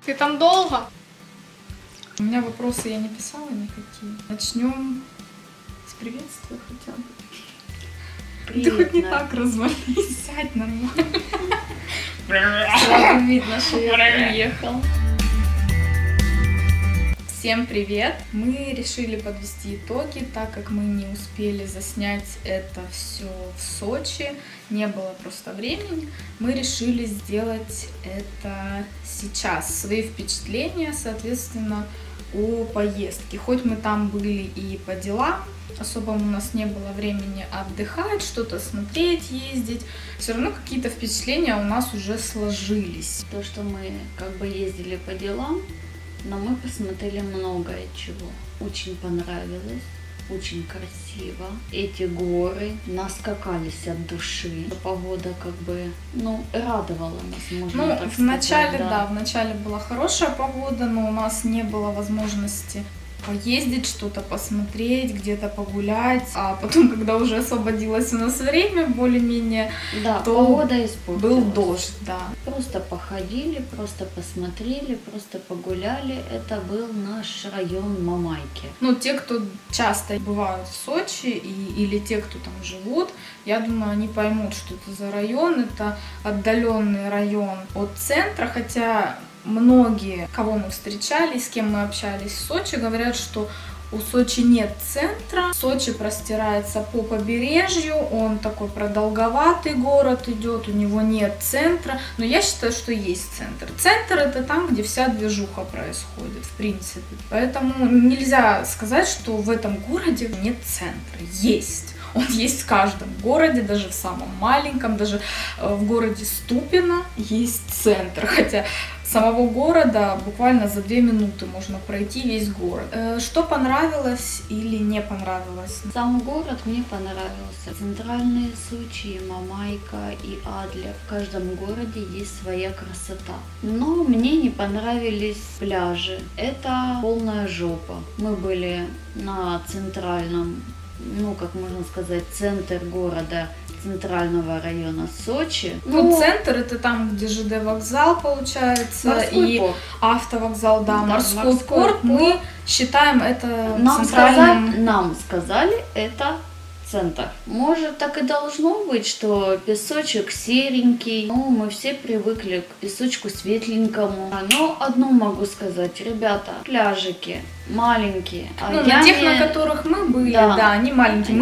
Ты там долго? У меня вопросы я не писала никакие. Начнем с приветствия хотя бы. Привет, Ты хоть не Надя. так развались, сядь нормально. Сразу видно, что я приехал. Всем привет! Мы решили подвести итоги, так как мы не успели заснять это все в Сочи, не было просто времени. Мы решили сделать это сейчас. Свои впечатления, соответственно, о поездке. Хоть мы там были и по делам, особо у нас не было времени отдыхать, что-то смотреть, ездить. Все равно какие-то впечатления у нас уже сложились. То, что мы как бы ездили по делам, но мы посмотрели многое чего. Очень понравилось, очень красиво. Эти горы наскакались от души. Погода как бы, радовала нас, можно так сказать. В начале, да, в начале была хорошая погода, но у нас не было возможности поездить, что-то посмотреть, где-то погулять. А потом, когда уже освободилось у нас время, более-менее, да, то погода испортилась. Был дождь, да. Просто походили, просто посмотрели, просто погуляли. Это был наш район Мамайки. Те, кто часто бывают в Сочи, или те, кто там живут, я думаю, они поймут, что это за район. Это отдаленный район от центра, хотя многие, кого мы встречали, с кем мы общались в Сочи, говорят, что у Сочи нет центра. Сочи простирается по побережью, он такой продолговатый город идет, у него нет центра. Но я считаю, что есть центр. Центр — это там, где вся движуха происходит, в принципе. Поэтому нельзя сказать, что в этом городе нет центра. Есть. Он есть в каждом городе, даже в самом маленьком, даже в городе Ступино есть центр. Хотя самого города буквально за 2 минуты можно пройти весь город. Что понравилось или не понравилось? Сам город мне понравился. Центральные Сочи, Мамайка и Адлер. В каждом городе есть своя красота. Но мне не понравились пляжи. Это полная жопа. Мы были на центральном, как можно сказать, центр города, центрального района Сочи. Центр — это там, где ЖД вокзал получается, морской и порт. Автовокзал, да, Да, морской порт. Мы считаем это центральным. Нам сказали, это центр. Может, так и должно быть, что песочек серенький. Мы все привыкли к песочку светленькому. Но одно могу сказать, ребята, пляжики маленькие. На тех, на которых мы были, да, они маленькие.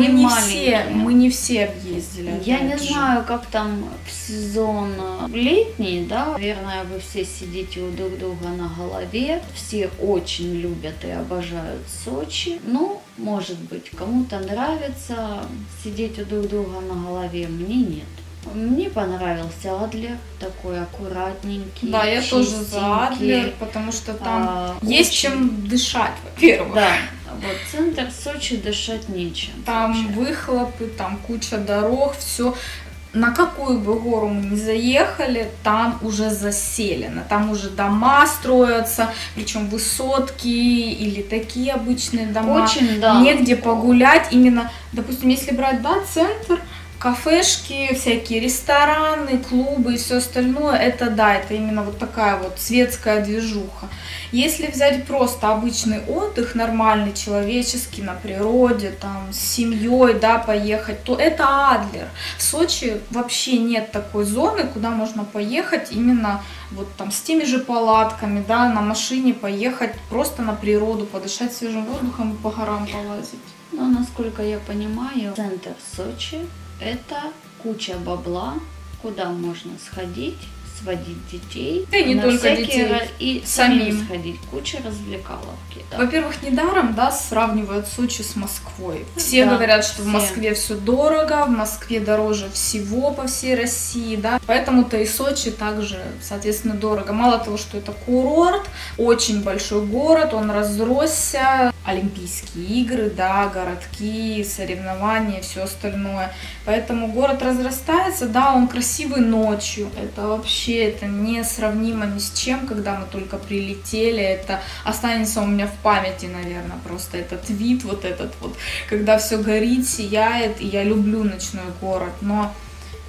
Мы не все объездили. Я не знаю, как там в сезон летний, да. Наверное, вы все сидите у друг друга на голове. Все очень любят и обожают Сочи. Может быть, кому-то нравится сидеть у друг друга на голове, мне нет. Мне понравился Адлер, такой аккуратненький. Да, я тоже за Адлер, потому что там есть чем дышать, во-первых. Да, центр Сочи дышать нечем. Там вообще. выхлопы, там куча дорог, все. На какую бы гору мы ни заехали, там уже заселено, там уже дома строятся, причем высотки или такие обычные дома. Очень, да. Негде погулять, именно, допустим, если брать, центр, кафешки, всякие рестораны, клубы и все остальное, это именно такая светская движуха. Если взять просто обычный отдых, нормальный, человеческий, на природе, там, с семьей, поехать, то это Адлер. В Сочи вообще нет такой зоны, куда можно поехать именно с теми же палатками, на машине поехать просто на природу, подышать свежим воздухом и по горам полазить. Насколько я понимаю, центр Сочи — это куча бабла, куда можно сходить, сводить детей. Да и не только детей, и самим сходить. Куча развлекаловки. Да. Во-первых, недаром, сравнивают Сочи с Москвой. Все говорят, что в Москве все дорого, в Москве дороже всего по всей России, Поэтому-то и Сочи также, соответственно, дорого. Мало того, что это курорт, очень большой город, он разросся, Олимпийские игры, городки, соревнования, все остальное. Поэтому город разрастается, он красивый ночью. Это вообще, это несравнимо ни с чем, когда мы только прилетели. Это останется у меня в памяти, наверное, просто этот вид, когда все горит, сияет. И я люблю ночной город, но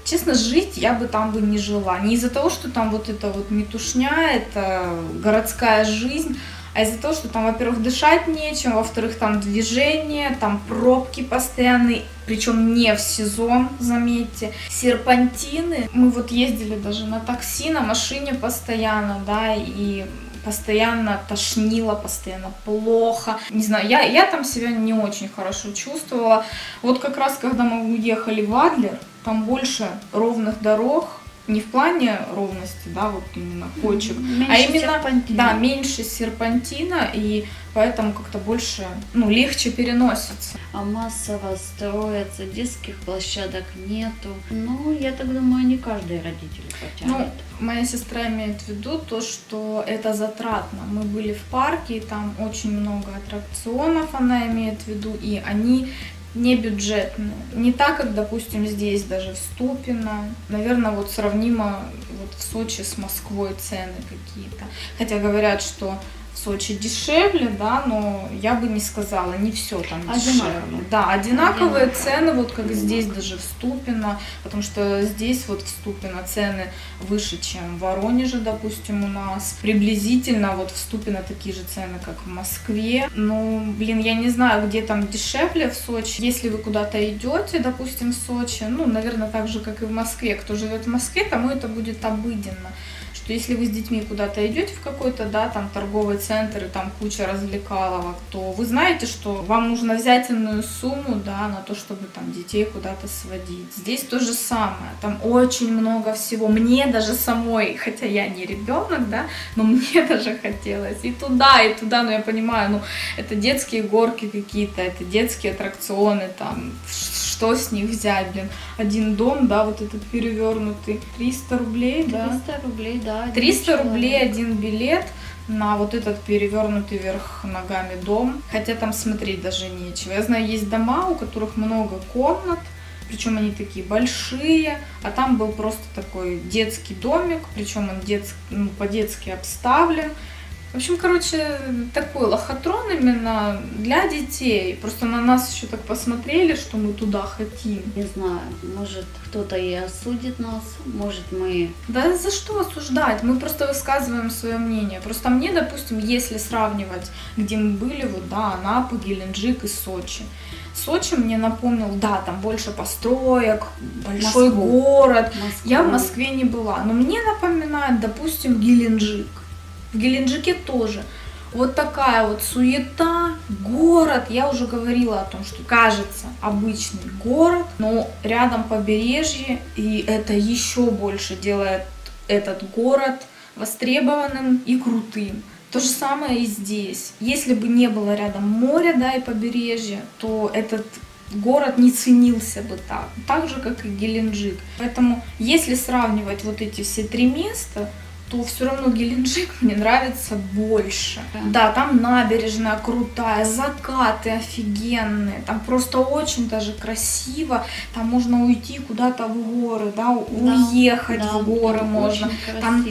честно, жить я бы там бы не жила. Не из-за того, что там вот это вот метушня, это городская жизнь, а из-за того, что там, во-первых, дышать нечем, во-вторых, там движение, там пробки постоянные, причем не в сезон, заметьте, серпантины. Мы вот ездили даже на такси, на машине постоянно, да, и постоянно тошнило, постоянно плохо. Не знаю, я там себя не очень хорошо чувствовала. Вот как раз, когда мы уехали в Адлер, там больше ровных дорог, не в плане ровности, да, вот именно кочек, меньше а именно, серпантина. да, меньше серпантина, и поэтому как-то больше, ну, легче переносится. А массово строятся, детских площадок нету. Ну, я так думаю, не каждый родитель потянет. Ну, моя сестра имеет в виду то, что это затратно. Мы были в парке, и там очень много аттракционов, она имеет в виду, и они не бюджетные. Не так, как, допустим, здесь даже в Ступино. Наверное, вот сравнимо вот в Сочи с Москвой цены какие-то. Хотя говорят, что в Сочи дешевле, да, но я бы не сказала, не все там дешевле. Одинаково. Да, одинаковые цены, вот как здесь даже в Ступино, потому что здесь вот в Ступино цены выше, чем в Воронеже, допустим, у нас. Приблизительно вот в Ступино такие же цены, как в Москве. Ну, блин, я не знаю, где там дешевле в Сочи. Если вы куда-то идете, допустим, в Сочи, ну, наверное, так же, как и в Москве. Кто живет в Москве, тому это будет обыденно. Что если вы с детьми куда-то идете в какой-то, да, там торговый центр и там куча развлекаловок, то вы знаете, что вам нужно взять иную сумму, да, на то, чтобы там детей куда-то сводить. Здесь то же самое, там очень много всего. Мне даже самой, хотя я не ребенок, да, но мне даже хотелось и туда, но я понимаю, ну, это детские горки какие-то, это детские аттракционы, там, что с них взять, блин, один дом, да, вот этот перевернутый, 300 рублей, 300 да. рублей, да. 300 рублей один билет на вот этот перевернутый вверх ногами дом. Хотя там смотреть даже нечего. Я знаю, есть дома, у которых много комнат, причем они такие большие, а там был просто такой детский домик, причем он по-детски обставлен. В общем, короче, такой лохотрон именно для детей. Просто на нас еще так посмотрели, что мы туда хотим. Не знаю, может кто-то и осудит нас, может мы... Да за что осуждать? Мы просто высказываем свое мнение. Просто мне, допустим, если сравнивать, где мы были, вот, да, Анапа, Геленджик и Сочи. Сочи мне напомнил, да, там больше построек, большой город. Я в Москве не была, но мне напоминает, допустим, Геленджик. В Геленджике тоже вот такая вот суета, город. Я уже говорила о том, что кажется обычный город, но рядом побережье, и это еще больше делает этот город востребованным и крутым. То же самое и здесь. Если бы не было рядом моря, да, и побережья, то этот город не ценился бы так же, как и Геленджик. Поэтому, если сравнивать вот эти все три места, то все равно Геленджик мне нравится больше. Да, там набережная крутая, закаты офигенные, там просто очень даже красиво, там можно уйти куда-то в горы, да, уехать в горы можно. Там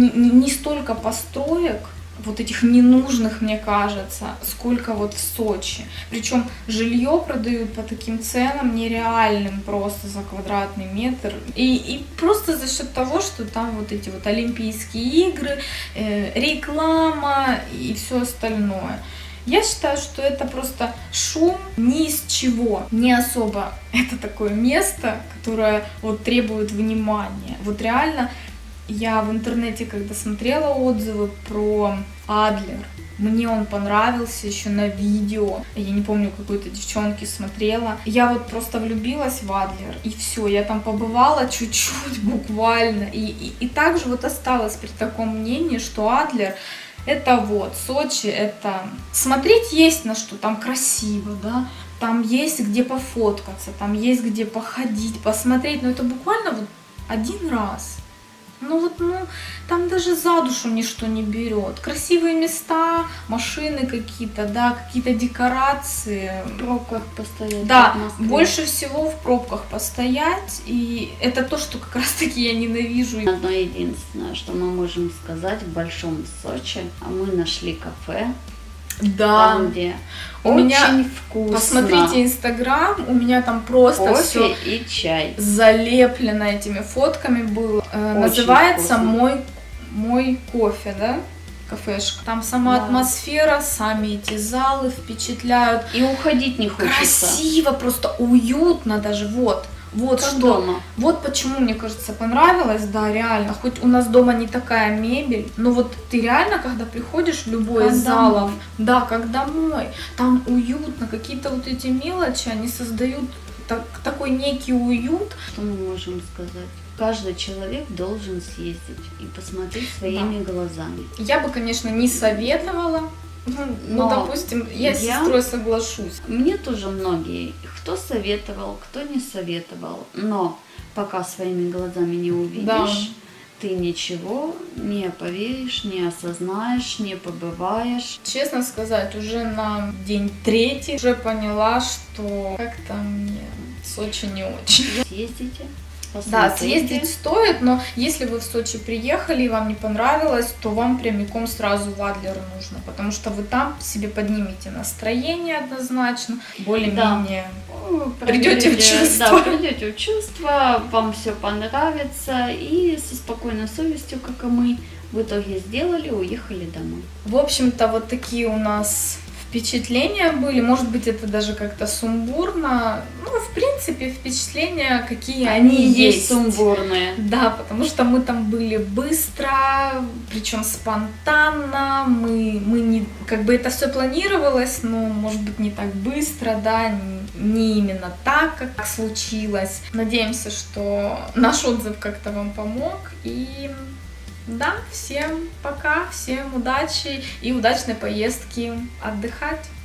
не столько построек, вот этих ненужных, мне кажется, сколько вот в Сочи. Причем жилье продают по таким ценам нереальным просто за квадратный метр. И просто за счет того, что там вот эти вот Олимпийские игры, реклама и все остальное. Я считаю, что это просто шум ни из чего. Не особо это такое место, которое вот требует внимания. Вот реально я в интернете, когда смотрела отзывы про Адлер, мне он понравился еще на видео. Я не помню, какой-то девчонки смотрела. Я вот просто влюбилась в Адлер, и все, я там побывала чуть-чуть буквально. И также вот осталась при таком мнении, что Адлер это вот, Сочи, это смотреть есть на что, там красиво, да, там есть где пофоткаться, там есть где походить, посмотреть, но это буквально вот один раз. Там даже за душу ничто не берет. Красивые места, машины какие-то, да, какие-то декорации. В пробках постоять. Да, больше всего в пробках постоять. И это то, что как раз таки я ненавижу. Одно единственное, что мы можем сказать в Большом Сочи. Мы нашли кафе, Да. Там, где У очень меня, вкусно. посмотрите Инстаграм, у меня там просто Кофе все и чай. залеплено этими фотками было. Очень Называется вкусно. мой кофе, да? Кафешка. Там сама Да. атмосфера, сами эти залы впечатляют. И уходить не хочется. Красиво, просто уютно даже, вот. Вот Как что, дома. вот почему, мне кажется, понравилось, да, реально. Хоть у нас дома не такая мебель, но вот ты реально, когда приходишь в любой Как из залов, домой. да, как домой, там уютно, какие-то вот эти мелочи, они создают такой некий уют. Что мы можем сказать? Каждый человек должен съездить и посмотреть своими глазами. Я бы, конечно, не советовала, Но допустим, я с я- сестрой соглашусь. Мне тоже многие, кто советовал, кто не советовал, но пока своими глазами не увидишь, Да. ты ничего не поверишь, не осознаешь, не побываешь. Честно сказать, уже на день третий уже поняла, что как-то мне Сочи не очень. Съездите, Да, посмотрите. съездить стоит, но если вы в Сочи приехали и вам не понравилось, то вам прямиком сразу в Адлер нужно, потому что вы там себе поднимете настроение однозначно, более-менее. Придете в чувство. Да, придете в чувство, вам все понравится, и со спокойной совестью, как и мы, в итоге сделали, уехали домой. В общем-то, вот такие у нас впечатления были. Может быть, это даже как-то сумбурно. Ну, в принципе, впечатления, какие они есть. сумбурные. Да, потому что мы там были быстро, причем спонтанно. Мы не, как бы это все планировалось, но, может быть, не так быстро, да, не именно так, как случилось. Надеемся, что наш отзыв как-то вам помог. И да, всем пока, всем удачи и удачной поездки отдыхать.